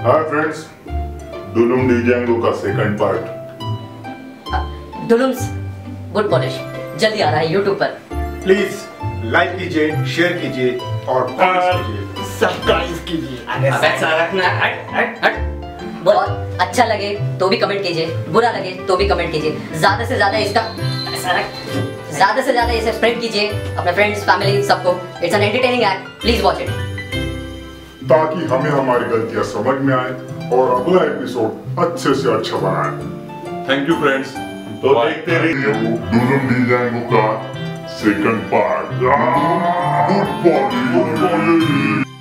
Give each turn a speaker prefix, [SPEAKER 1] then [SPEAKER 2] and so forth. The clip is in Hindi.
[SPEAKER 1] हाय फ्रेंड्स, डुलुम डीजेंगो का सेकंड पार्ट
[SPEAKER 2] डुलूम्स बूटपॉलिश जल्दी आ रहा है YouTube पर।
[SPEAKER 3] प्लीज लाइक कीजिए, शेयर कीजिए और सब्सक्राइब कीजिए।
[SPEAKER 2] बहुत अच्छा लगे तो भी कमेंट कीजिए, बुरा लगे तो भी कमेंट कीजिए। ज्यादा से ज्यादा इसे स्प्रेड कीजिए अपने फ्रेंड्स, फैमिली, सबको। It's an entertaining act, please watch it.
[SPEAKER 1] ताकि हमें हमारी गलतियां समझ में आए और अगला एपिसोड अच्छे से अच्छा बनाए।
[SPEAKER 4] Thank you friends.
[SPEAKER 1] तो देखते रहिए डुलुम डीजेंगो का सेकंड पार्ट।